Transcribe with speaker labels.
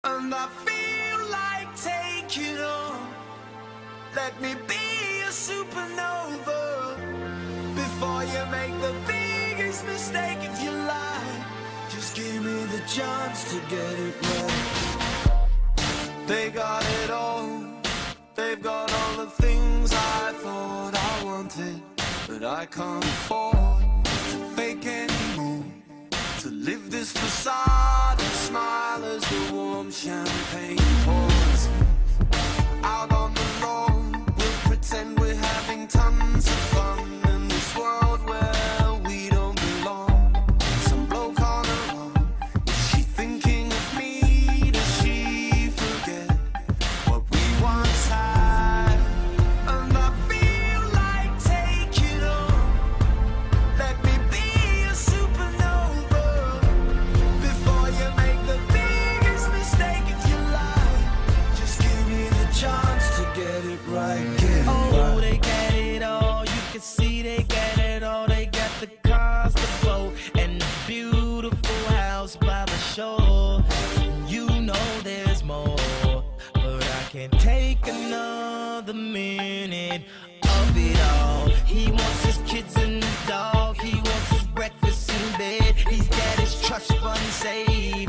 Speaker 1: And I feel like taking on. Let me be a supernova before you make the biggest mistake of your life. Just give me the chance to get it right. They got it all. They've got all the things I thought I wanted, but I can't afford to fake anymore. To live this facade and smile as the warm champagne pours. Out on the lawn, we'll pretend we're having tons of fun in this world where we don't belong. Some bloke on her own, is she thinking of me? Does she forget what we once had? And I feel like taking on. Let me be a supernova before you make the biggest mistake of your life. Just give me the chance to get it right.
Speaker 2: Oh, they get it all. You can see they get it all. They got the cars, the boat, and the beautiful house by the shore. You know there's more, but I can't take another minute of it all. He wants his kids and the dog. He wants his breakfast in bed. He's got his trust fund saved.